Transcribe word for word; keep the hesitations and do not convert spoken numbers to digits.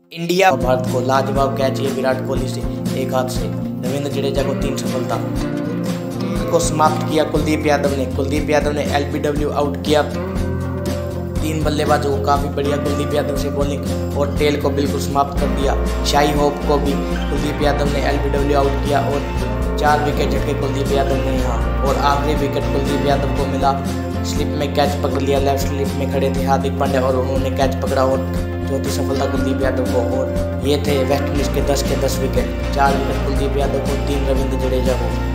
India और भारत को लाजवाब कैच ये विराट कोहली से एक हाथ से रविंद्र जडेजा को तीन सफलता को समाप्त किया कुलदीप यादव ने कुलदीप यादव ने एलबीडब्ल्यू आउट किया तीन बल्लेबाजों को। काफ़ी बढ़िया कुलदीप यादव से बॉलिंग और टेल को बिल्कुल समाप्त कर दिया। शाही होप को भी कुलदीप यादव ने एलबीडब्ल्यू आउट किया और चार विकेट झटके कुलदीप यादव ने यहाँ। और आखिरी विकेट कुलदीप यादव को मिला, स्लिप में कैच पकड़ लिया। लेफ्ट स्लिप में खड़े थे हार्दिक पांड्या और उन्होंने कैच पकड़ा और चौथी सफलता कुलदीप यादव को। और ये थे वेस्ट इंडीज़ के दस के दस विकेट, चार विकेट कुलदीप यादव को, तीन रविंद्र जडेजा को।